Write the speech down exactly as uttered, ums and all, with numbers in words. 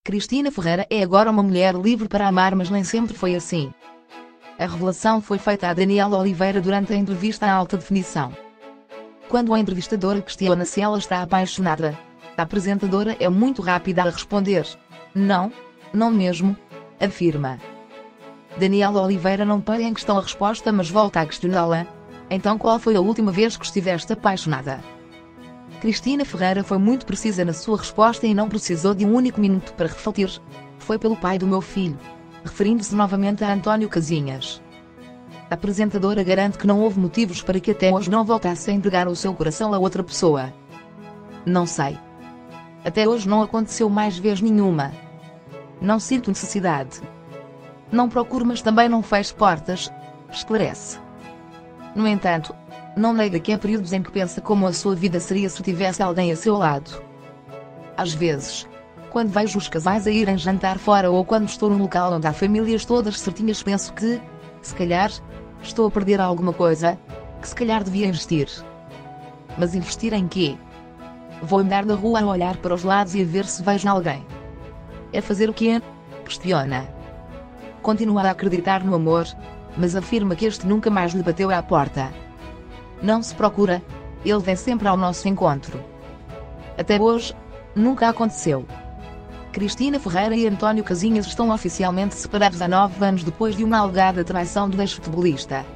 Cristina Ferreira é agora uma mulher livre para amar, mas nem sempre foi assim. A revelação foi feita a Daniela Oliveira durante a entrevista à Alta Definição. Quando a entrevistadora questiona se ela está apaixonada, a apresentadora é muito rápida a responder: "Não, não mesmo", afirma. Daniela Oliveira não põe em questão a resposta, mas volta a questioná-la: "Então qual foi a última vez que estiveste apaixonada?" Cristina Ferreira foi muito precisa na sua resposta e não precisou de um único minuto para refletir: "Foi pelo pai do meu filho", referindo-se novamente a António Casinhas. A apresentadora garante que não houve motivos para que até hoje não voltasse a entregar o seu coração a outra pessoa. "Não sei. Até hoje não aconteceu mais vez nenhuma. Não sinto necessidade. Não procuro, mas também não fecho portas", esclarece. No entanto, não nega que há períodos em que pensa como a sua vida seria se tivesse alguém a seu lado. "Às vezes, quando vejo os casais a irem jantar fora ou quando estou num local onde há famílias todas certinhas, penso que, se calhar, estou a perder alguma coisa, que se calhar devia investir. Mas investir em quê? Vou andar na rua a olhar para os lados e a ver se vejo alguém. É fazer o quê?", questiona. Continua a acreditar no amor, mas afirma que este nunca mais lhe bateu à porta. "Não se procura, ele vem sempre ao nosso encontro. Até hoje, nunca aconteceu." Cristina Ferreira e António Casinhas estão oficialmente separados há nove anos depois de uma alegada traição do ex-futebolista.